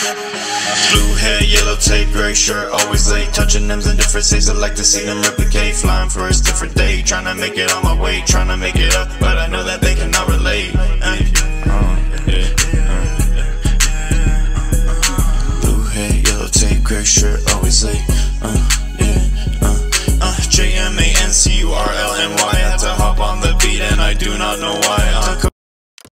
Blue hair, yellow tape, gray shirt, always late. Touching them's in different states, I like to see them replicate. Flying for a different day, trying to make it on my way, trying to make it up, but I know that they cannot relate. Blue hair, yellow tape, gray shirt, always late. JMANCURLNY, I had to hop on the beat and I do not know why.